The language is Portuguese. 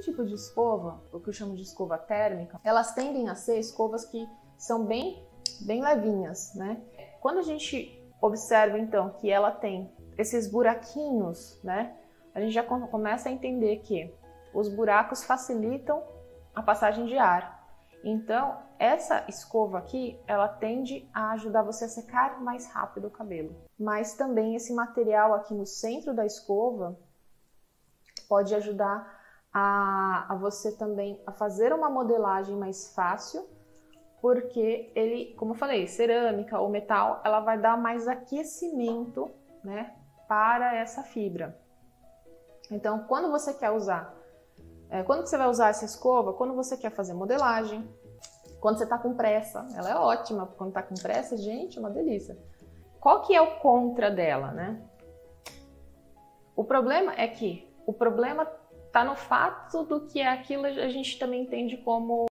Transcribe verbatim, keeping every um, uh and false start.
tipo de escova, o que eu chamo de escova térmica, elas tendem a ser escovas que são bem, bem levinhas, né? Quando a gente observa, então, que ela tem esses buraquinhos, né? A gente já começa a entender que os buracos facilitam a passagem de ar. Então, essa escova aqui, ela tende a ajudar você a secar mais rápido o cabelo. Mas também esse material aqui no centro da escova pode ajudar a, a você também a fazer uma modelagem mais fácil, porque ele, como eu falei, cerâmica ou metal, ela vai dar mais aquecimento, né, para essa fibra. Então, quando você quer usar, é, quando você vai usar essa escova, quando você quer fazer modelagem, quando você está com pressa, ela é ótima, quando está com pressa, gente, é uma delícia. Qual que é o contra dela, né? O problema é que, o problema está no fato do que é aquilo a gente também entende como